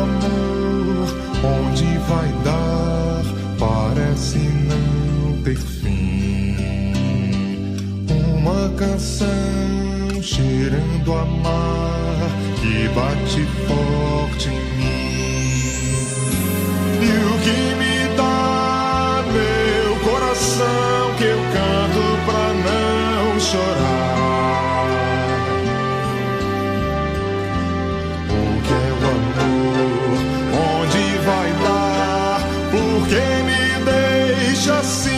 amor, onde vai dar, parece não ter fim. Uma canção cheirando a mar que bate forte em mim. E o que me dá meu coração, que eu canto pra não chorar. O que é o amor? Onde vai dar? Por que me deixa assim?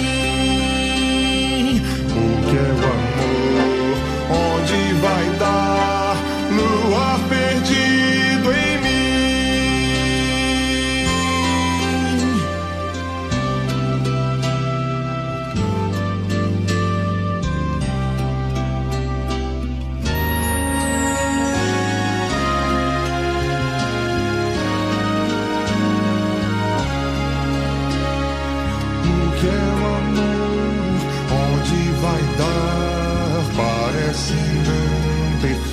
O que é o amor? Onde vai dar? Luar perdido em mim. O que é o amor? Onde vai dar? Parece não ter fim.